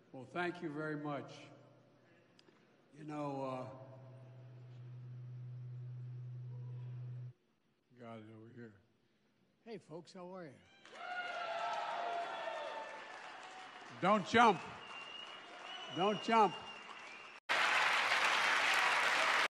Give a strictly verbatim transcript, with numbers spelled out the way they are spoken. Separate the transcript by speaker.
Speaker 1: Well, thank you very much. You know, uh, got it over here. Hey, folks, how are you? Don't jump. Don't jump.